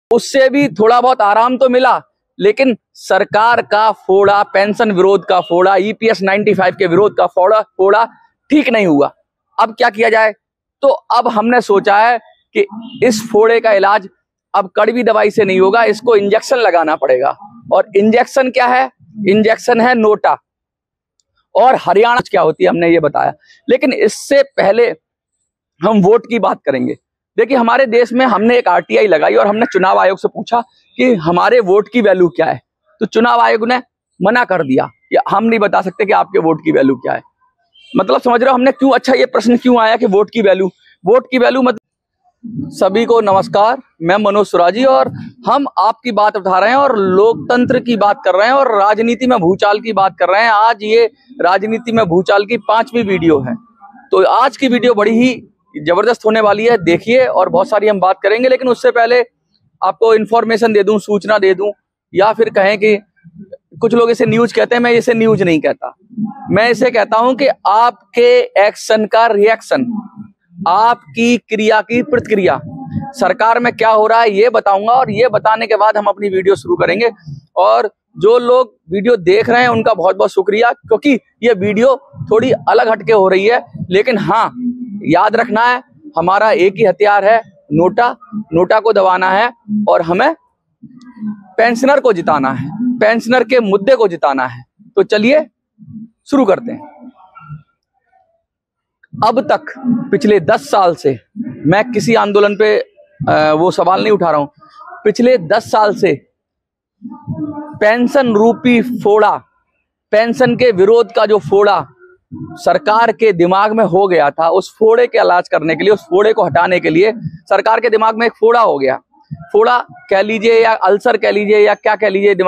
उससे भी थोड़ा बहुत आराम तो मिला, लेकिन सरकार का फोड़ा, पेंशन विरोध का फोड़ा, ईपीएस 95 के विरोध का फोड़ा ठीक नहीं हुआ। अब क्या किया जाए? तो अब हमने सोचा है कि इस फोड़े का इलाज अब कड़वी दवाई से नहीं होगा, इसको इंजेक्शन लगाना पड़ेगा। और इंजेक्शन क्या है? इंजेक्शन है नोटा। और हरियाणा क्या होती है हमने ये बताया, लेकिन इससे पहले हम वोट की बात करेंगे। देखिए, हमारे देश में हमने एक आरटीआई लगाई और हमने चुनाव आयोग से पूछा कि हमारे वोट की वैल्यू क्या है। तो चुनाव आयोग ने मना कर दिया कि हम नहीं बता सकते कि आपके वोट की वैल्यू क्या है। मतलब समझ रहे हो हमने क्यों, अच्छा ये प्रश्न क्यों आया कि वोट की वैल्यू मतलब। सभी को नमस्कार, मैं मनोज सुराजी और हम आपकी बात उठा रहे हैं और लोकतंत्र की बात कर रहे हैं और राजनीति में भूचाल की बात कर रहे हैं। आज ये राजनीति में भूचाल की 5वीं वीडियो है। तो आज की वीडियो बड़ी ही जबरदस्त होने वाली है, देखिए, और बहुत सारी हम बात करेंगे। लेकिन उससे पहले आपको इन्फॉर्मेशन दे दूं, सूचना दे दूं, या फिर कहें कि कुछ लोग इसे न्यूज कहते हैं, मैं इसे न्यूज नहीं कहता। मैं इसे कहता हूं कि आपके एक्शन का रिएक्शन, आपकी क्रिया की प्रतिक्रिया। सरकार में क्या हो रहा है ये बताऊंगा और ये बताने के बाद हम अपनी वीडियो शुरू करेंगे। और जो लोग वीडियो देख रहे हैं उनका बहुत बहुत शुक्रिया, क्योंकि ये वीडियो थोड़ी अलग हटके हो रही है। लेकिन हाँ, याद रखना है, हमारा एक ही हथियार है, नोटा को दबाना है और हमें पेंशनर को जिताना है, पेंशनर के मुद्दे को जिताना है। तो चलिए शुरू करते हैं। अब तक पिछले 10 साल से मैं किसी आंदोलन पे वो सवाल नहीं उठा रहा हूं। पिछले 10 साल से पेंशन रूपी फोड़ा, पेंशन के विरोध का जो फोड़ा सरकार के दिमाग में हो गया था, उस फोड़े के इलाज करने के लिए, उस फोड़े को हटाने के लिए सरकार के दिमाग में एक फोड़ा हो गया। फोड़ा कह लीजिए या अल्सर कह लीजिए या क्या कह लीजिए,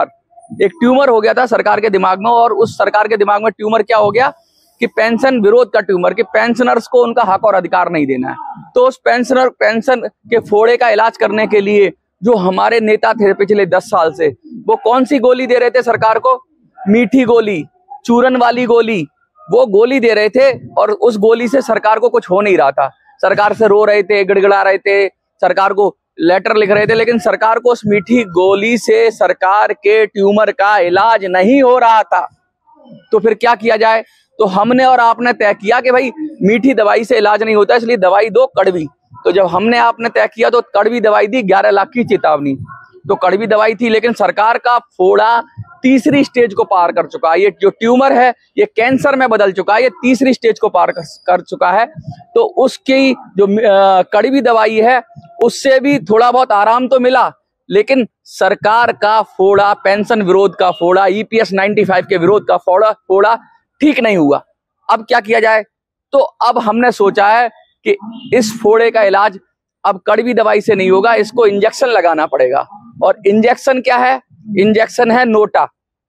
एक ट्यूमर हो गया था सरकार के दिमाग में। और उस सरकार के दिमाग में ट्यूमर क्या हो गया कि पेंशन विरोध का ट्यूमर, कि पेंशनर्स को उनका हक और अधिकार नहीं देना है। तो उस पेंशन के फोड़े का इलाज करने के लिए जो हमारे नेता थे पिछले 10 साल से, वो कौन सी गोली दे रहे थे सरकार को? मीठी गोली, चूरन वाली गोली, वो गोली दे रहे थे। और उस गोली से सरकार को कुछ हो नहीं रहा था। सरकार से रो रहे थे, गिड़गिड़ा रहे थे, सरकार को लेटर लिख रहे थे, लेकिन सरकार को उस मीठी गोली से सरकार के ट्यूमर का इलाज नहीं हो रहा था। तो फिर क्या किया जाए? तो हमने और आपने तय किया कि भाई मीठी दवाई से इलाज नहीं होता, इसलिए दवाई दो कड़वी। तो जब हमने आपने तय किया तो कड़वी दवाई दी, 11 लाख की चेतावनी। तो कड़वी दवाई थी, लेकिन सरकार का फोड़ा तीसरी स्टेज को पार कर चुका है। ये जो ट्यूमर है ये कैंसर में बदल चुका है, ये तीसरी स्टेज को पार कर चुका है। तो उसकी जो कड़वी दवाई है उससे भी थोड़ा बहुत आराम तो मिला, लेकिन सरकार का फोड़ा, पेंशन विरोध का फोड़ा, ईपीएस 95 के विरोध का फोड़ा ठीक नहीं हुआ। अब क्या किया जाए? तो अब हमने सोचा है कि इस फोड़े का इलाज अब कड़वी दवाई से नहीं होगा, इसको इंजेक्शन लगाना पड़ेगा। और इंजेक्शन क्या है? इंजेक्शन है नोटा।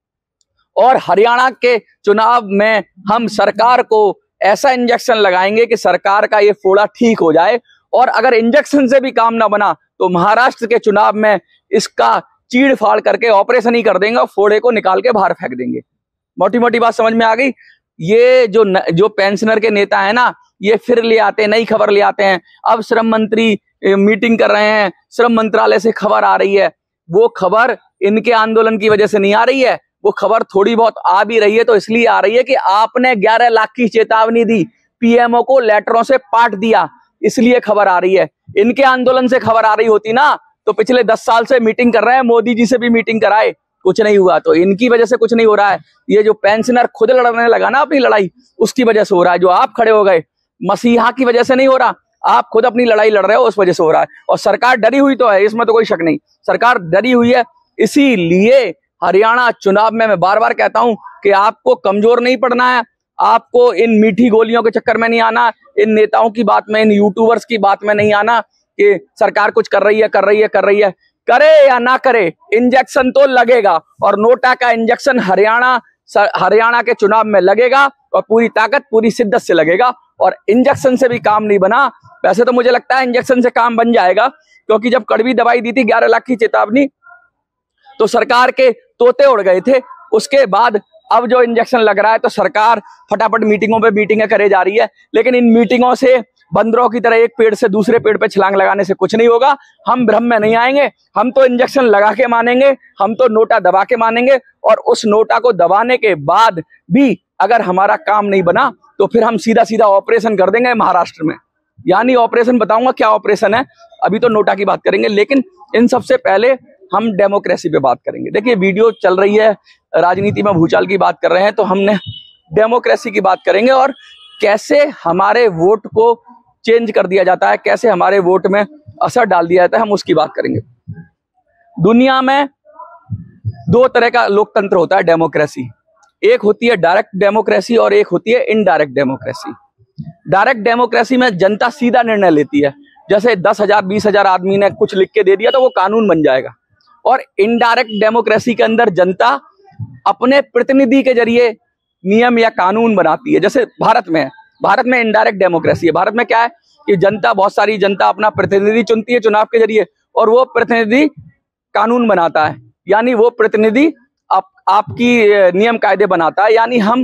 और हरियाणा के चुनाव में हम सरकार को ऐसा इंजेक्शन लगाएंगे कि सरकार का ये फोड़ा ठीक हो जाए। और अगर इंजेक्शन से भी काम ना बना तो महाराष्ट्र के चुनाव में इसका चीड़ फाड़ करके ऑपरेशन ही कर देंगे और फोड़े को निकाल के बाहर फेंक देंगे। मोटी मोटी बात समझ में आ गई? ये जो पेंशनर के नेता है ना, ये फिर ले आते हैं, नई खबर ले आते हैं। अब श्रम मंत्री मीटिंग कर रहे हैं, श्रम मंत्रालय से खबर आ रही है। वो खबर इनके आंदोलन की वजह से नहीं आ रही है, वो खबर थोड़ी बहुत आ भी रही है तो इसलिए आ रही है कि आपने 11 लाख की चेतावनी दी, पीएमओ को लेटरों से पाट दिया, इसलिए खबर आ रही है। इनके आंदोलन से खबर आ रही होती ना तो पिछले 10 साल से मीटिंग कर रहे हैं, मोदी जी से भी मीटिंग कराए, कुछ नहीं हुआ। तो इनकी वजह से कुछ नहीं हो रहा है। ये जो पेंशनर खुद लड़ने लगा ना अपनी लड़ाई, उसकी वजह से हो रहा है। जो आप खड़े हो गए, मसीहा की वजह से नहीं हो रहा, आप खुद अपनी लड़ाई लड़ रहे हो, उस वजह से हो रहा है। और सरकार डरी हुई तो है, इसमें तो कोई शक नहीं, सरकार डरी हुई है। इसीलिए हरियाणा चुनाव में मैं बार बार कहता हूं कि आपको कमजोर नहीं पड़ना है, आपको इन मीठी गोलियों के चक्कर में नहीं आना, इन नेताओं की बात में, इन यूट्यूबर्स की बात में नहीं आना कि सरकार कुछ कर रही है। करे या ना करे, इंजेक्शन तो लगेगा। और नोटा का इंजेक्शन हरियाणा के चुनाव में लगेगा और पूरी ताकत, पूरी शिद्दत से लगेगा। और इंजेक्शन से भी काम नहीं बना, वैसे तो मुझे लगता है इंजेक्शन से काम बन जाएगा, क्योंकि जब कड़वी दवाई दी थी 11 लाख की चेतावनी तो सरकार के तोते उड़ गए थे। उसके बाद अब जो इंजेक्शन लग रहा है तो सरकार फटाफट मीटिंगों पे मीटिंगें करे जा रही है, लेकिन इन मीटिंगों से बंदरों की तरह एक पेड़ से दूसरे पेड़ पे छलांग लगाने से कुछ नहीं होगा। हम भ्रम में नहीं आएंगे, हम तो इंजेक्शन लगा के मानेंगे, हम तो नोटा दबा के मानेंगे, और उस नोटा को दबाने के बाद भी अगर हमारा काम नहीं बना तो फिर हम सीधा सीधा ऑपरेशन कर देंगे महाराष्ट्र में। यानी ऑपरेशन बताऊंगा क्या ऑपरेशन है, अभी तो नोटा की बात करेंगे, लेकिन इन सबसे पहले हम डेमोक्रेसी पे बात करेंगे। देखिए वीडियो चल रही है, राजनीति में भूचाल की बात कर रहे हैं, तो हमने डेमोक्रेसी की बात करेंगे और कैसे हमारे वोट को चेंज कर दिया जाता है, कैसे हमारे वोट में असर डाल दिया जाता है, हम उसकी बात करेंगे। दुनिया में दो तरह का लोकतंत्र होता है, डेमोक्रेसी। एक होती है डायरेक्ट डेमोक्रेसी और एक होती है इनडायरेक्ट डेमोक्रेसी। डायरेक्ट डेमोक्रेसी में जनता सीधा निर्णय लेती है, जैसे 10,000 20,000 आदमी ने कुछ लिख के दे दिया तो वो कानून बन जाएगा। और इनडायरेक्ट डेमोक्रेसी के अंदर जनता अपने प्रतिनिधि के जरिए नियम या कानून बनाती है। जैसे भारत में इनडायरेक्ट डेमोक्रेसी है। भारत में क्या है कि जनता, बहुत सारी जनता अपना प्रतिनिधि चुनती है चुनाव के जरिए, और वो प्रतिनिधि कानून बनाता है, यानी वो प्रतिनिधि आपकी नियम कायदे बनाता है, यानी हम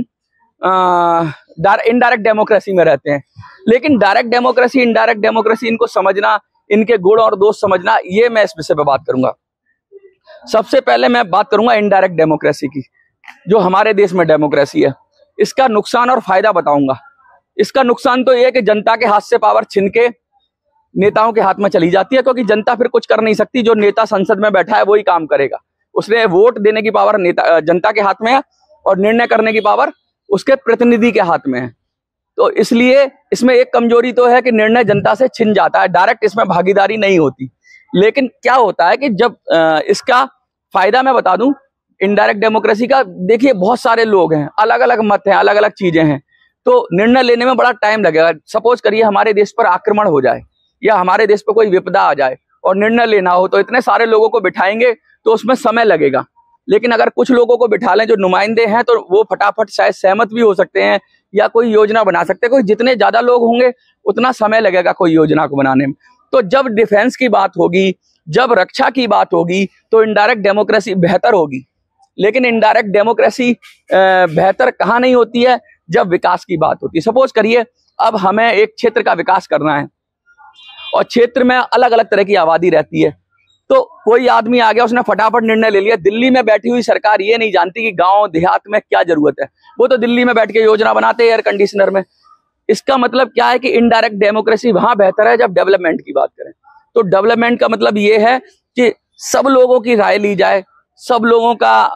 इनडायरेक्ट डेमोक्रेसी में रहते हैं। लेकिन डायरेक्ट डेमोक्रेसी, इनडायरेक्ट डेमोक्रेसी, इनको समझना, इनके गुण और दोष समझना, ये मैं इस विषय पे बात करूंगा। सबसे पहले मैं बात करूंगा इनडायरेक्ट डेमोक्रेसी की, जो हमारे देश में डेमोक्रेसी है। इसका नुकसान और फायदा बताऊंगा। इसका नुकसान तो ये है कि जनता के हाथ से पावर छिन के नेताओं के हाथ में चली जाती है, क्योंकि जनता फिर कुछ कर नहीं सकती। जो नेता संसद में बैठा है वही काम करेगा। उसने वोट देने की पावर जनता के हाथ में है और निर्णय करने की पावर उसके प्रतिनिधि के हाथ में है। तो इसलिए इसमें एक कमजोरी तो है कि निर्णय जनता से छिन जाता है, डायरेक्ट इसमें भागीदारी नहीं होती। लेकिन क्या होता है कि जब इसका फायदा मैं बता दूं इनडायरेक्ट डेमोक्रेसी का, देखिए बहुत सारे लोग हैं, अलग अलग मत हैं, अलग अलग चीजें हैं, तो निर्णय लेने में बड़ा टाइम लगेगा। सपोज करिए हमारे देश पर आक्रमण हो जाए या हमारे देश पर कोई विपदा आ जाए और निर्णय लेना हो, तो इतने सारे लोगों को बिठाएंगे तो उसमें समय लगेगा। लेकिन अगर कुछ लोगों को बिठा लें जो नुमाइंदे हैं, तो वो फटाफट शायद सहमत भी हो सकते हैं या कोई योजना बना सकते हैं। कोई जितने ज्यादा लोग होंगे उतना समय लगेगा कोई योजना को बनाने में। तो जब डिफेंस की बात होगी, जब रक्षा की बात होगी, तो इनडायरेक्ट डेमोक्रेसी बेहतर होगी। लेकिन इनडायरेक्ट डेमोक्रेसी बेहतर कहाँ नहीं होती है, जब विकास की बात होती है। सपोज करिए अब हमें एक क्षेत्र का विकास करना है और क्षेत्र में अलग अलग तरह की आबादी रहती है, तो कोई आदमी आ गया, उसने फटाफट निर्णय ले लिया। दिल्ली में बैठी हुई सरकार ये नहीं जानती कि गांव देहात में क्या जरूरत है, वो तो दिल्ली में बैठ के योजना बनाते हैं एयर कंडीशनर में। इसका मतलब क्या है कि इनडायरेक्ट डेमोक्रेसी वहां बेहतर है जब डेवलपमेंट की बात करें। तो डेवलपमेंट का मतलब ये है कि सब लोगों की राय ली जाए, सब लोगों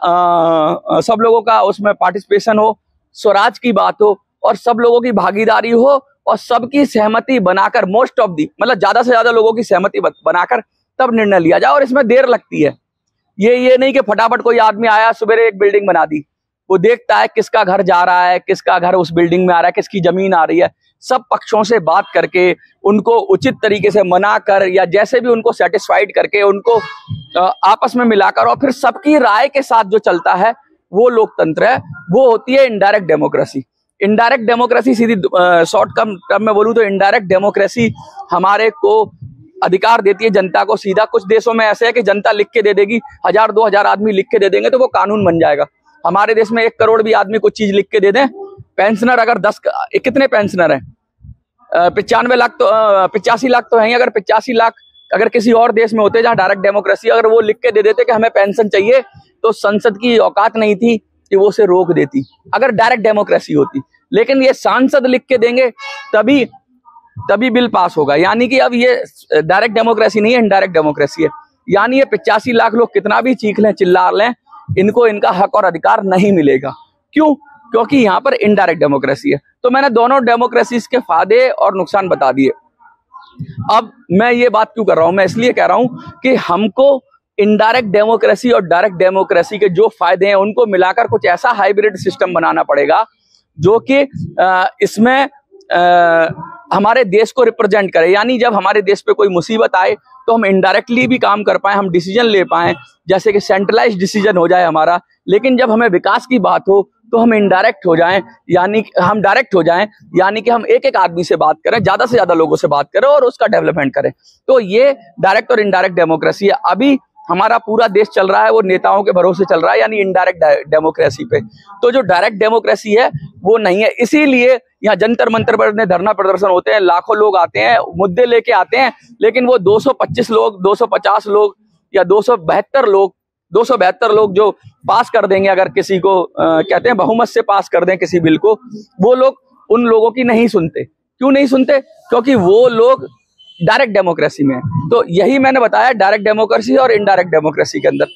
का उसमें पार्टिसिपेशन हो, स्वराज की बात हो और सब लोगों की भागीदारी हो और सबकी सहमति बनाकर, मोस्ट ऑफ दी मतलब ज्यादा से ज्यादा लोगों की सहमति बनाकर तब निर्णय लिया जाए। और इसमें देर लगती है। ये नहीं कि फटाफट कोई आदमी आया सवेरे एक बिल्डिंग बना दी। वो देखता है किसका घर जा रहा है, किसका घर उस बिल्डिंग में आ रहा है, किसकी जमीन आ रही है। सब पक्षों से बात करके उनको उचित तरीके से मनाकर या जैसे भी उनको सेटिस्फाइड करके उनको आपस में मिलाकर और फिर सबकी राय के साथ जो चलता है वो लोकतंत्र है, वो होती है इनडायरेक्ट डेमोक्रेसी। इनडायरेक्ट डेमोक्रेसी सीधी शॉर्ट टर्म में बोलूं तो इनडायरेक्ट डेमोक्रेसी हमारे को अधिकार देती है जनता को सीधा। कुछ देशों में ऐसे है कि जनता लिख के दे देगी, 1000-2000 आदमी लिख के दे देंगे तो वो कानून बन जाएगा। हमारे देश में 1 करोड़ भी आदमी कुछ चीज लिख के दे दें, पेंशनर अगर 10 कितने पेंशनर हैं, 85 लाख तो 85 लाख तो हैं। अगर 85 लाख अगर किसी और देश में होते जहां डायरेक्ट डेमोक्रेसी, अगर वो लिख के दे देते कि हमें पेंशन चाहिए, तो संसद की औकात नहीं थी कि वो उसे रोक देती, अगर डायरेक्ट डेमोक्रेसी होती। लेकिन ये सांसद लिख के देंगे तभी बिल पास होगा। यानी कि अब ये डायरेक्ट डेमोक्रेसी नहीं है, इनडायरेक्ट डेमोक्रेसी है। यानी ये 85 लाख लोग कितना भी चीख लें, चिल्ला लें, इनको इनका हक और अधिकार नहीं मिलेगा। क्यों? क्योंकि यहाँ पर इनडायरेक्ट डेमोक्रेसी है। तो मैंने दोनों डेमोक्रेसीज के फायदे और नुकसान बता दिए। अब मैं ये बात क्यों कर रहा हूं? मैं इसलिए कह रहा हूं कि हमको इनडायरेक्ट डेमोक्रेसी और डायरेक्ट डेमोक्रेसी के जो फायदे हैं उनको मिलाकर कुछ ऐसा हाइब्रिड सिस्टम बनाना पड़ेगा जो कि इसमें हमारे देश को रिप्रेजेंट करे। यानी जब हमारे देश पे कोई मुसीबत आए तो हम इनडायरेक्टली भी काम कर पाए, हम डिसीजन ले पाए, जैसे कि सेंट्रलाइज्ड डिसीजन हो जाए हमारा। लेकिन जब हमें विकास की बात हो तो हम इनडायरेक्ट हो जाएं, यानी हम डायरेक्ट हो जाएं, यानी कि हम एक एक आदमी से बात करें, ज्यादा से ज्यादा लोगों से बात करें और उसका डेवलपमेंट करें। तो ये डायरेक्ट और इनडायरेक्ट डेमोक्रेसी है। अभी हमारा पूरा देश चल रहा है वो नेताओं के भरोसे चल रहा है, यानी इनडायरेक्ट डेमोक्रेसी पे। तो जो डायरेक्ट डेमोक्रेसी है वो नहीं है। इसीलिए यहाँ जंतर मंतर पर धरना प्रदर्शन होते हैं, लाखों लोग आते हैं, मुद्दे लेके आते हैं, लेकिन वो 225 लोग, 250 लोग या 272 लोग जो पास कर देंगे, अगर किसी को कहते हैं बहुमत से पास कर दें किसी बिल को, वो लोग उन लोगों की नहीं सुनते। क्यों नहीं सुनते? क्योंकि वो लोग डायरेक्ट डेमोक्रेसी में है। तो यही मैंने बताया, डायरेक्ट डेमोक्रेसी और इनडायरेक्ट डेमोक्रेसी के अंदर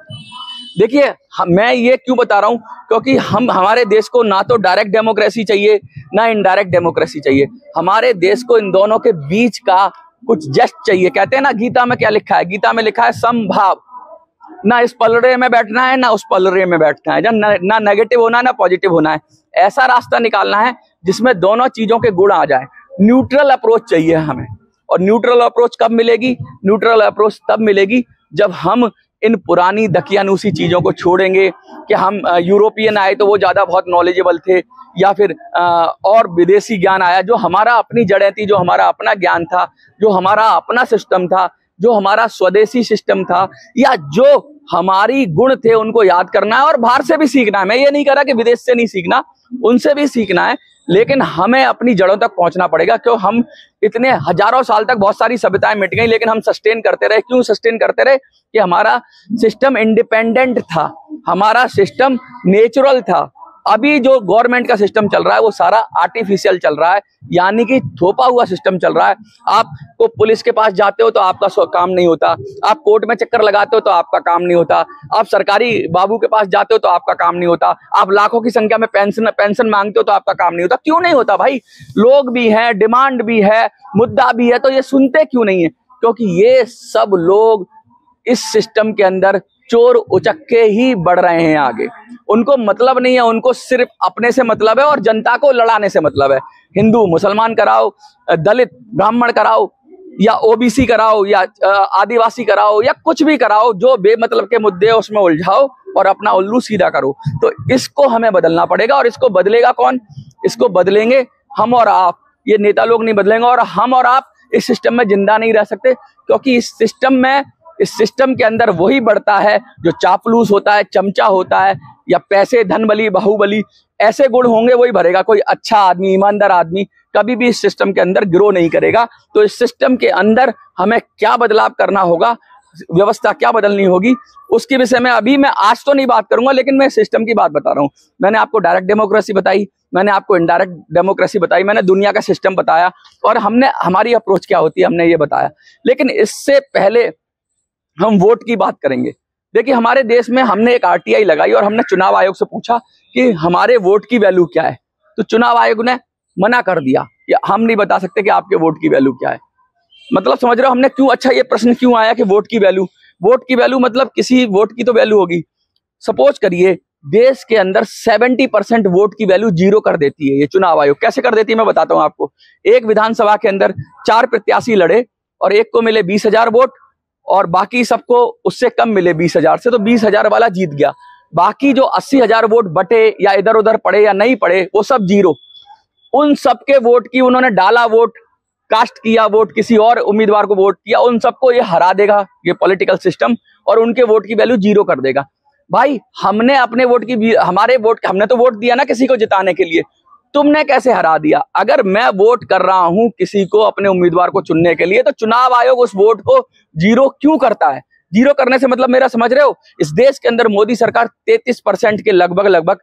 देखिए मैं ये क्यों बता रहा हूं, क्योंकि हमारे देश को ना तो डायरेक्ट डेमोक्रेसी चाहिए ना इनडायरेक्ट डेमोक्रेसी चाहिए। हमारे देश को इन दोनों के बीच का कुछ जस्ट चाहिए। कहते हैं ना, गीता में क्या लिखा है? गीता में लिखा है समभाव। ना इस पलड़े में बैठना है ना उस पलड़े में बैठना है, ना नेगेटिव होना है ना पॉजिटिव होना है। ऐसा रास्ता निकालना है जिसमें दोनों चीजों के गुण आ जाए। न्यूट्रल अप्रोच चाहिए हमें। और न्यूट्रल अप्रोच कब मिलेगी? न्यूट्रल अप्रोच तब मिलेगी जब हम इन पुरानी दकियानूसी चीजों को छोड़ेंगे कि हम यूरोपियन आए तो वो ज्यादा बहुत नॉलेजेबल थे, या फिर और विदेशी ज्ञान आया। जो हमारा अपनी जड़ें थी, जो हमारा अपना ज्ञान था, जो हमारा अपना सिस्टम था, जो हमारा स्वदेशी सिस्टम था, या जो हमारी गुण थे, उनको याद करना है और बाहर से भी सीखना है। मैं ये नहीं कह रहा कि विदेश से नहीं सीखना, उनसे भी सीखना है, लेकिन हमें अपनी जड़ों तक पहुंचना पड़ेगा। क्यों? हम इतने हजारों साल तक बहुत सारी सभ्यताएं मिट गई, लेकिन हम सस्टेन करते रहे। क्यों सस्टेन करते रहे? कि हमारा सिस्टम इंडिपेंडेंट था, हमारा सिस्टम नेचुरल था। अभी जो गवर्नमेंट का सिस्टम चल रहा है वो सारा आर्टिफिशियल चल रहा है, यानी कि थोपा हुआ सिस्टम चल रहा है। आपको पुलिस के पास जाते हो तो आपका काम नहीं होता, आप कोर्ट में चक्कर लगाते हो तो आपका काम नहीं होता, आप सरकारी बाबू के पास जाते हो तो आपका काम नहीं होता, आप लाखों की संख्या में पेंशन मांगते हो तो आपका काम नहीं होता। क्यों नहीं होता भाई? लोग भी हैं, डिमांड भी है, मुद्दा भी है, तो ये सुनते क्यों नहीं है? क्योंकि ये सब लोग इस सिस्टम के अंदर चोर उचक्के ही बढ़ रहे हैं आगे। उनको मतलब नहीं है, उनको सिर्फ अपने से मतलब है और जनता को लड़ाने से मतलब है। हिंदू मुसलमान कराओ, दलित ब्राह्मण कराओ, या ओबीसी कराओ, या आदिवासी कराओ, या कुछ भी कराओ, जो बेमतलब के मुद्दे है उसमें उलझाओ और अपना उल्लू सीधा करो। तो इसको हमें बदलना पड़ेगा। और इसको बदलेगा कौन? इसको बदलेंगे हम और आप। ये नेता लोग नहीं बदलेंगे। और हम और आप इस सिस्टम में जिंदा नहीं रह सकते, क्योंकि इस सिस्टम के अंदर वही बढ़ता है जो चापलूस होता है, चमचा होता है, या पैसे, धन बली, बाहुबली, ऐसे गुण होंगे वही भरेगा। कोई अच्छा आदमी, ईमानदार आदमी कभी भी इस सिस्टम के अंदर ग्रो नहीं करेगा। तो इस सिस्टम के अंदर हमें क्या बदलाव करना होगा, व्यवस्था क्या बदलनी होगी, उसके विषय में अभी मैं आज तो नहीं बात करूंगा, लेकिन मैं सिस्टम की बात बता रहा हूं। मैंने आपको डायरेक्ट डेमोक्रेसी बताई, मैंने आपको इनडायरेक्ट डेमोक्रेसी बताई, मैंने दुनिया का सिस्टम बताया, और हमने हमारी अप्रोच क्या होती है हमने ये बताया। लेकिन इससे पहले हम वोट की बात करेंगे। देखिए, हमारे देश में हमने एक आरटीआई लगाई और हमने चुनाव आयोग से पूछा कि हमारे वोट की वैल्यू क्या है। तो चुनाव आयोग ने मना कर दिया कि हम नहीं बता सकते कि आपके वोट की वैल्यू क्या है। मतलब समझ रहे हो हमने क्यों, अच्छा ये प्रश्न क्यों आया कि वोट की वैल्यू मतलब किसी वोट की तो वैल्यू होगी। सपोज करिए देश के अंदर 70% वोट की वैल्यू जीरो कर देती है ये चुनाव आयोग। कैसे कर देती है मैं बताता हूं आपको। एक विधानसभा के अंदर 4 प्रत्याशी लड़े और एक को मिले 20,000 वोट और बाकी सबको उससे कम मिले 20,000 से, तो 20,000 वाला जीत गया। बाकी जो 80,000 वोट बटे या इधर उधर पड़े या नहीं पड़े वो सब जीरो। उन सबके वोट की उन्होंने डाला वोट, कास्ट किया वोट, किसी और उम्मीदवार को वोट किया, उन सबको ये हरा देगा ये पॉलिटिकल सिस्टम, और उनके वोट की वैल्यू जीरो कर देगा। भाई हमने अपने वोट की, हमने तो वोट दिया ना किसी को जिताने के लिए, तुमने कैसे हरा दिया? अगर मैं वोट कर रहा हूं किसी को अपने उम्मीदवार को चुनने के लिए, तो चुनाव आयोग उस वोट को जीरो क्यों करता है? जीरो करने से मतलब मेरा समझ रहे हो, इस देश के अंदर मोदी सरकार 33% के लगभग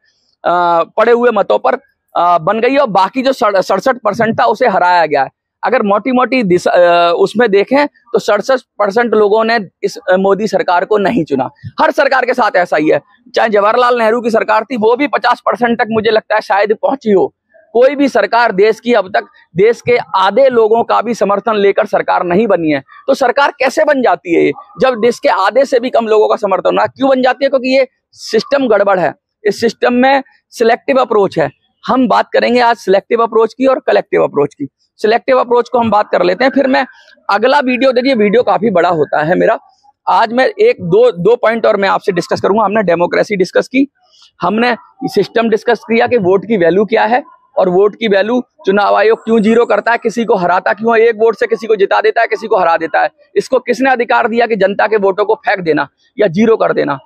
पड़े हुए मतों पर बन गई है, और बाकी जो 67% था उसे हराया गया है। अगर मोटी उसमें देखें तो 67% लोगों ने इस मोदी सरकार को नहीं चुना। हर सरकार के साथ ऐसा ही है। चाहे जवाहरलाल नेहरू की सरकार थी, वो भी 50% तक मुझे लगता है शायद पहुंची हो। कोई भी सरकार देश की अब तक देश के आधे लोगों का भी समर्थन लेकर सरकार नहीं बनी है। तो सरकार कैसे बन जाती है? जब देश के आधे से भी कम लोगों का समर्थन, क्यों बन जाती है? क्योंकि ये सिस्टम गड़बड़ है। इस सिस्टम में सिलेक्टिव अप्रोच है। हम बात करेंगे आज सिलेक्टिव अप्रोच की और कलेक्टिव अप्रोच की। सिलेक्टिव अप्रोच को हम बात कर लेते हैं, फिर मैं अगला वीडियो, देखिए वीडियो काफी बड़ा होता है मेरा, आज मैं दो पॉइंट और मैं आपसे डिस्कस करूंगा। हमने डेमोक्रेसी डिस्कस की, हमने सिस्टम डिस्कस किया कि वोट की वैल्यू क्या है, और वोट की वैल्यू चुनाव आयोग क्यों जीरो करता है, किसी को हराता क्यों है, एक वोट से किसी को जिता देता है, किसी को हरा देता है। इसको किसने अधिकार दिया कि जनता के वोटों को फेंक देना या जीरो कर देना?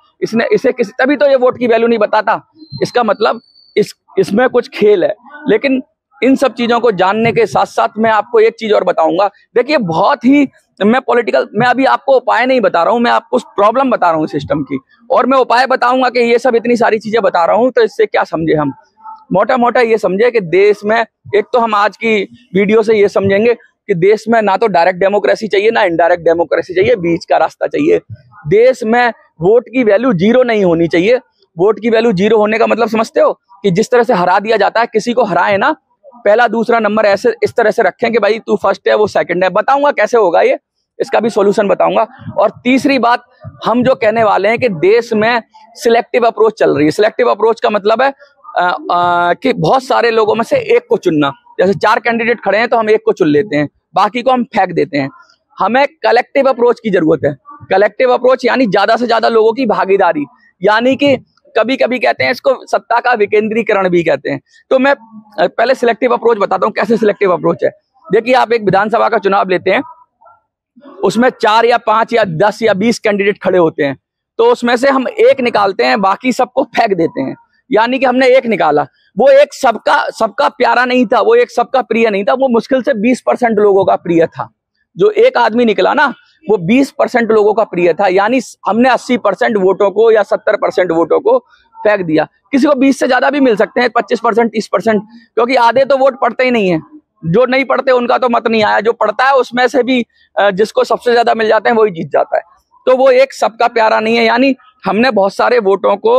तभी तो ये वोट की वैल्यू नहीं बताता। इसका मतलब इसमें कुछ खेल है। लेकिन इन सब चीजों को जानने के साथ साथ मैं आपको एक चीज और बताऊंगा। देखिए बहुत ही मैं अभी आपको उपाय नहीं बता रहा हूं, मैं आपको प्रॉब्लम बता रहा हूं सिस्टम की, और मैं उपाय बताऊंगा कि ये सब इतनी सारी चीजें बता रहा हूं तो इससे क्या समझे हम। मोटा मोटा ये समझे कि देश में, एक तो हम आज की वीडियो से ये समझेंगे कि देश में ना तो डायरेक्ट डेमोक्रेसी चाहिए ना इनडायरेक्ट डेमोक्रेसी चाहिए, बीच का रास्ता चाहिए। देश में वोट की वैल्यू जीरो नहीं होनी चाहिए। वोट की वैल्यू जीरो होने का मतलब समझते हो कि जिस तरह से हरा दिया जाता है, किसी को हराए ना, पहला दूसरा नंबर ऐसे इस तरह से रखें कि भाई तू फर्स्ट है वो सेकंड है। बताऊंगा कैसे होगा ये, इसका भी सॉल्यूशन बताऊंगा। और तीसरी बात हम जो कहने वाले हैं कि देश में सिलेक्टिव अप्रोच चल रही है। सिलेक्टिव अप्रोच का मतलब है कि बहुत सारे लोगों में से एक को चुनना। जैसे 4 कैंडिडेट खड़े हैं तो हम एक को चुन लेते हैं, बाकी को हम फेंक देते हैं। हमें कलेक्टिव अप्रोच की जरूरत है। कलेक्टिव अप्रोच यानी ज्यादा से ज्यादा लोगों की भागीदारी, यानी कि कभी कभी कहते हैं इसको सत्ता का विकेंद्रीकरण भी कहते हैं। तो मैं पहले सिलेक्टिव अप्रोच बताता हूं कैसे सिलेक्टिव अप्रोच है। देखिए आप एक विधानसभा का चुनाव लेते हैं, उसमें 4 या 5 या 10 या 20 कैंडिडेट खड़े होते हैं, तो उसमें से हम एक निकालते हैं, बाकी सबको फेंक देते हैं। यानी कि हमने एक निकाला, वो एक सबका प्यारा नहीं था, वो एक सबका प्रिय नहीं था, वो मुश्किल से 20% लोगों का प्रिय था। जो एक आदमी निकला ना, वो 20% लोगों का प्रिय था। यानी हमने 80% वोटों को या 70% वोटों को फेंक दिया। किसी को 20 से ज्यादा भी मिल सकते हैं, 25%, 30%, क्योंकि आधे तो वोट पड़ते ही नहीं है। जो नहीं पढ़ते उनका तो मत नहीं आया, जो पढ़ता है उसमें से भी जिसको सबसे ज्यादा मिल जाते हैं वही जीत जाता है। तो वो एक सबका प्यारा नहीं है। यानी हमने बहुत सारे वोटों को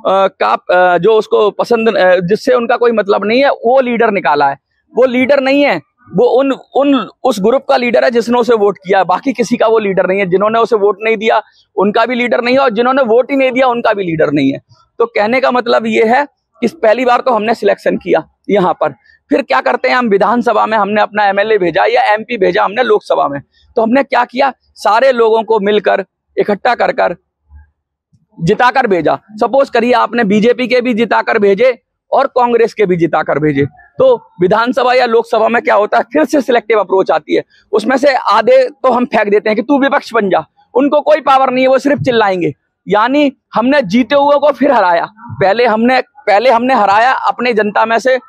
जो उसको पसंद, जिससे उनका कोई मतलब नहीं है, वो लीडर निकाला है। वो लीडर नहीं है, वो उस ग्रुप का लीडर है जिसने उसे वोट किया, बाकी किसी का वो लीडर नहीं है। जिन्होंने उसे वोट नहीं दिया उनका भी लीडर नहीं है, और जिन्होंने वोट ही नहीं दिया उनका भी लीडर नहीं है। तो कहने का मतलब ये है कि पहली बार तो हमने सिलेक्शन किया यहाँ पर, फिर क्या करते हैं हम विधानसभा में हमने अपना एमएलए भेजा या एमपी भेजा हमने लोकसभा में, तो हमने क्या किया, सारे लोगों को मिलकर इकट्ठा कर जिताकर भेजा। सपोज करिए आपने बीजेपी के भी जिताकर भेजे और कांग्रेस के भी जिताकर भेजे, तो विधानसभा या लोकसभा में क्या होता है, फिर से सिलेक्टिव अप्रोच आती है। उसमें से आधे तो हम फेंक देते हैं कि तू विपक्ष बन जा, उनको कोई पावर नहीं है, वो सिर्फ चिल्लाएंगे। यानी हमने जीते हुए को फिर हराया। पहले हमने हराया अपनी जनता में से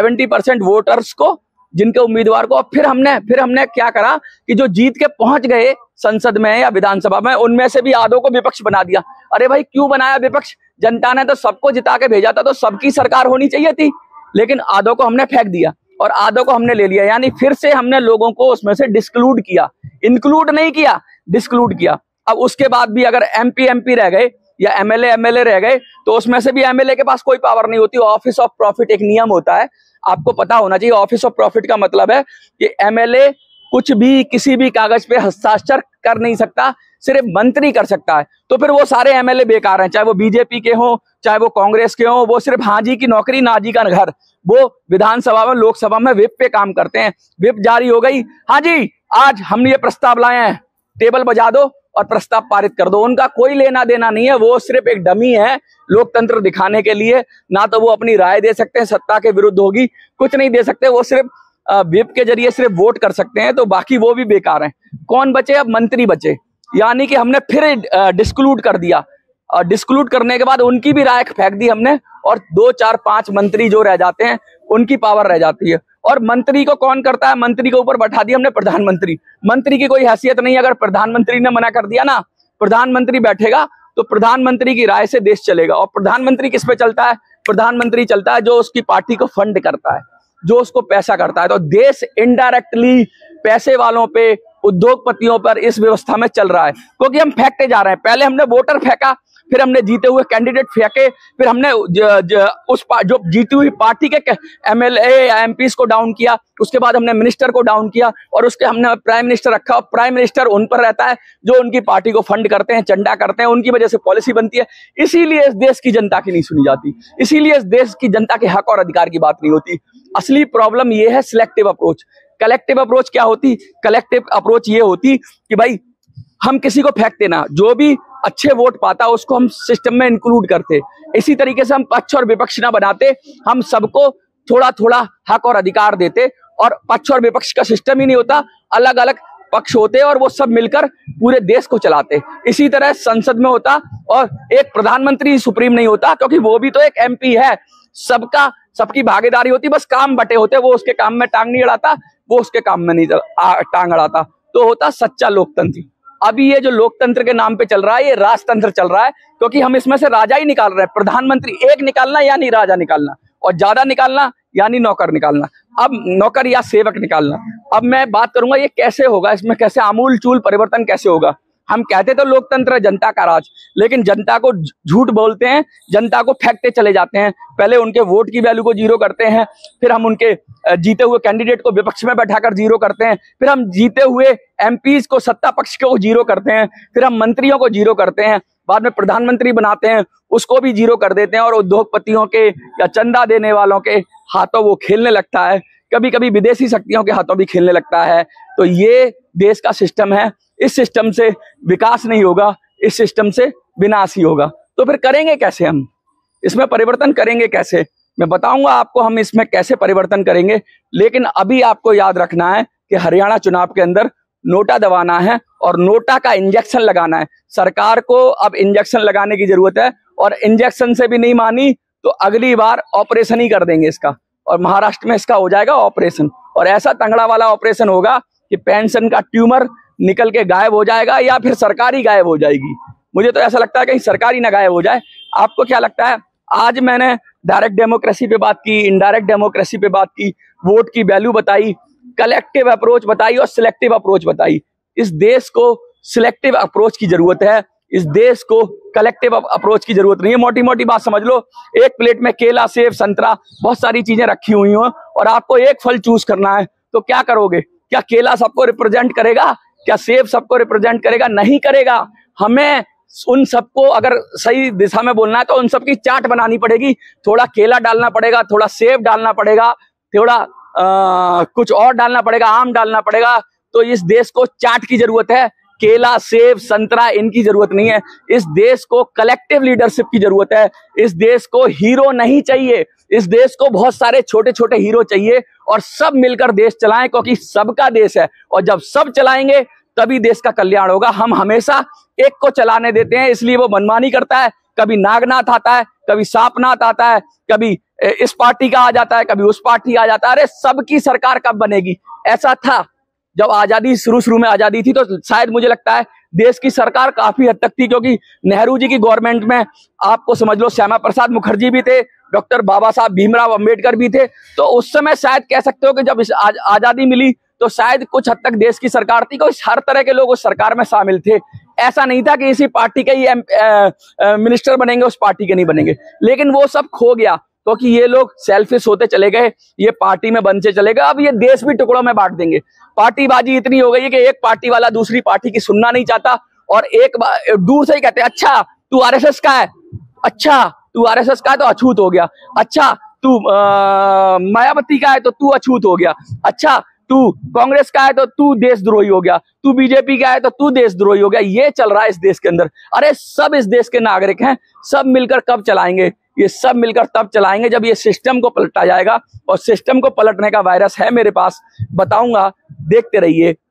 70% वोटर्स को, जिनके उम्मीदवार को। फिर हमने क्या करा कि जो जीत के पहुंच गए संसद में या विधानसभा में, उनमें से भी आधों को विपक्ष बना दिया। अरे भाई क्यों बनाया विपक्ष? जनता ने तो सबको जिता के भेजा था, तो सबकी सरकार होनी चाहिए थी, लेकिन आधों को हमने फेंक दिया और आधों को हमने ले लिया। यानी फिर से हमने लोगों को उसमें से डिस्क्लूड किया, इंक्लूड नहीं किया, डिस्क्लूड किया। अब उसके बाद भी अगर एमपी रह गए या एमएलए रह गए, तो उसमें से भी एमएलए के पास कोई पावर नहीं होती। ऑफिस ऑफ प्रॉफिट एक नियम होता है, आपको पता होना चाहिए। ऑफिस ऑफ प्रॉफिट का मतलब है कि एमएलए कुछ भी किसी भी कागज पे हस्ताक्षर कर नहीं सकता, सिर्फ मंत्री कर सकता है। तो फिर वो सारे एमएलए बेकार हैं, चाहे वो बीजेपी के हों चाहे वो कांग्रेस के हों। वो सिर्फ हाँ जी की नौकरी ना जी का घर। वो विधानसभा में लोकसभा में व्हिप पे काम करते हैं। व्हिप जारी हो गई, हाँ जी आज हम ये प्रस्ताव लाए हैं, टेबल बजा दो और प्रस्ताव पारित कर दो। उनका कोई लेना देना नहीं है, वो सिर्फ एक डमी है लोकतंत्र दिखाने के लिए। ना तो वो अपनी राय दे सकते हैं, सत्ता के विरुद्ध होगी, कुछ नहीं दे सकते। वो सिर्फ व्हिप के जरिए सिर्फ वोट कर सकते हैं, तो बाकी वो भी बेकार हैं। कौन बचे? अब मंत्री बचे। यानी कि हमने फिर डिस्क्लूड कर दिया, और डिस्क्लूड करने के बाद उनकी भी राय फेंक दी हमने, और 2, 4, 5 मंत्री जो रह जाते हैं उनकी पावर रह जाती है। और मंत्री को कौन करता है? मंत्री के ऊपर बैठा दिया हमने प्रधानमंत्री। मंत्री की कोई हैसियत नहीं। अगर प्रधानमंत्री ने मना कर दिया ना, प्रधानमंत्री बैठेगा तो प्रधानमंत्री की राय से देश चलेगा। और प्रधानमंत्री किस पे चलता है? प्रधानमंत्री चलता है जो उसकी पार्टी को फंड करता है, जो उसको पैसा करता है। तो देश इनडायरेक्टली पैसे वालों पे, उद्योगपतियों पर इस व्यवस्था में चल रहा है, क्योंकि हम फेंकते जा रहे हैं। पहले हमने वोटर फेंका, फिर हमने जीते हुए कैंडिडेट फेंके, फिर हमने जो जीती हुई पार्टी के एमएलए या एमपीस को डाउन किया, उसके बाद हमने मिनिस्टर को डाउन किया, और उसके हमने प्राइम मिनिस्टर रखा। और प्राइम मिनिस्टर उन पर रहता है जो उनकी पार्टी को फंड करते हैं, चंदा करते हैं, उनकी वजह से पॉलिसी बनती है। इसीलिए इस देश की जनता की नहीं सुनी जाती, इसीलिए इस देश की जनता के हक और अधिकार की बात नहीं होती। असली प्रॉब्लम ये है सिलेक्टिव अप्रोच। कलेक्टिव अप्रोच क्या होती? कलेक्टिव अप्रोच ये होती कि भाई हम किसी को फेंकते ना, जो भी अच्छे वोट पाता उसको हम सिस्टम में इंक्लूड करते। इसी तरीके से हम पक्ष और विपक्ष ना बनाते, हम सबको थोड़ा थोड़ा हक और अधिकार देते। और पक्ष और विपक्ष का सिस्टम ही नहीं होता, अलग अलग पक्ष होते और वो सब मिलकर पूरे देश को चलाते। इसी तरह संसद में होता और एक प्रधानमंत्री सुप्रीम नहीं होता, क्योंकि वो भी तो एक एमपी है, सबकी भागीदारी होती, बस काम बटे होते, वो उसके काम में टांग नहीं अड़ाता, वो उसके काम में नहीं टांग अड़ाता, तो होता सच्चा लोकतंत्र। अभी ये जो लोकतंत्र के नाम पे चल रहा है, ये राजतंत्र चल रहा है, क्योंकि हम इसमें से राजा ही निकाल रहे हैं। प्रधानमंत्री एक निकालना यानी राजा निकालना, और ज्यादा निकालना यानी नौकर निकालना, अब नौकर या सेवक निकालना। अब मैं बात करूंगा ये कैसे होगा, इसमें कैसे आमूल चूल परिवर्तन कैसे होगा। हम कहते तो लोकतंत्र है, जनता का राज, लेकिन जनता को झूठ बोलते हैं, जनता को फेंकते चले जाते हैं। पहले उनके वोट की वैल्यू को जीरो करते हैं, फिर हम उनके जीते हुए कैंडिडेट को विपक्ष में बैठाकर जीरो करते हैं, फिर हम जीते हुए एमपीज को सत्ता पक्ष को जीरो करते हैं, फिर हम मंत्रियों को जीरो करते हैं, बाद में प्रधानमंत्री बनाते हैं, उसको भी जीरो कर देते हैं, और उद्योगपतियों के या चंदा देने वालों के हाथों वो खेलने लगता है, कभी कभी विदेशी शक्तियों के हाथों भी खेलने लगता है। तो ये देश का सिस्टम है, इस सिस्टम से विकास नहीं होगा, इस सिस्टम से विनाश ही होगा। तो फिर करेंगे कैसे, हम इसमें परिवर्तन करेंगे कैसे, मैं बताऊंगा आपको हम इसमें कैसे परिवर्तन करेंगे। लेकिन अभी आपको याद रखना है कि हरियाणा चुनाव के अंदर नोटा दबाना है और नोटा का इंजेक्शन लगाना है। सरकार को अब इंजेक्शन लगाने की जरूरत है, और इंजेक्शन से भी नहीं मानी तो अगली बार ऑपरेशन ही कर देंगे इसका, और महाराष्ट्र में इसका हो जाएगा ऑपरेशन, और ऐसा तंगड़ा वाला ऑपरेशन होगा कि पेंशन का ट्यूमर निकल के गायब हो जाएगा, या फिर सरकार ही गायब हो जाएगी। मुझे तो ऐसा लगता है कहीं सरकार ही ना गायब हो जाए। आपको क्या लगता है? आज मैंने डायरेक्ट डेमोक्रेसी पे बात की, इनडायरेक्ट डेमोक्रेसी पे बात की, वोट की वैल्यू बताई, कलेक्टिव अप्रोच बताई और सिलेक्टिव अप्रोच बताई। इस देश को सिलेक्टिव अप्रोच की जरूरत है, इस देश को कलेक्टिव अप्रोच की जरूरत नहीं है। मोटी मोटी बात समझ लो, एक प्लेट में केला, सेब, संतरा, बहुत सारी चीजें रखी हुई हो, और आपको एक फल चूज करना है, तो क्या करोगे? क्या केला सबको रिप्रेजेंट करेगा? क्या सेब सबको रिप्रेजेंट करेगा? नहीं करेगा। हमें उन सबको अगर सही दिशा में बोलना है तो उन सबकी चाट बनानी पड़ेगी। थोड़ा केला डालना पड़ेगा, थोड़ा सेब डालना पड़ेगा, थोड़ा कुछ और डालना पड़ेगा, आम डालना पड़ेगा। तो इस देश को चाट की जरूरत है, केला, सेब, संतरा इनकी जरूरत नहीं है। इस देश को कलेक्टिव लीडरशिप की जरूरत है। इस देश को हीरो नहीं चाहिए, इस देश को बहुत सारे छोटे छोटे हीरो चाहिए, और सब मिलकर देश चलाएं, क्योंकि सबका देश है, और जब सब चलाएंगे तभी देश का कल्याण होगा। हम हमेशा एक को चलाने देते हैं, इसलिए वो मनमानी करता है। कभी नागनाथ आता है, कभी सांपनाथ आता है, कभी इस पार्टी का आ जाता है, कभी उस पार्टी आ जाता है। अरे सबकी सरकार कब बनेगी? ऐसा था जब आजादी शुरू में आजादी थी, तो शायद मुझे लगता है देश की सरकार काफी हद तक थी, क्योंकि नेहरू जी की गवर्नमेंट में आपको समझ लो श्यामा प्रसाद मुखर्जी भी थे, डॉक्टर बाबा साहब भीमराव अंबेडकर भी थे। तो उस समय शायद कह सकते हो कि जब आजादी मिली तो शायद कुछ हद तक देश की सरकार थी, कोई हर तरह के लोग उस सरकार में शामिल थे। ऐसा नहीं था कि इसी पार्टी के ही मिनिस्टर बनेंगे, उस पार्टी के नहीं बनेंगे। लेकिन वो सब खो गया, क्योंकि ये लोग सेल्फिश होते चले गए, ये पार्टी में बनते चले गए। अब ये देश भी टुकड़ों में बांट देंगे। पार्टीबाजी इतनी हो गई है कि एक पार्टी वाला दूसरी पार्टी की सुनना नहीं चाहता, और एक दूर से ही कहते हैं, अच्छा तू आरएसएस का है, अच्छा तू आरएसएस का है तो अछूत हो गया, अच्छा तू मायावती का है तो तू अछूत हो गया, अच्छा तू कांग्रेस का है तो तू देशद्रोही हो गया, तू बीजेपी का है तो तू देशद्रोही हो गया। ये चल रहा है इस देश के अंदर। अरे सब इस देश के नागरिक हैं, सब मिलकर कब चलाएंगे? ये सब मिलकर तब चलाएंगे जब ये सिस्टम को पलटा जाएगा, और सिस्टम को पलटने का वायरस है मेरे पास, बताऊंगा, देखते रहिए।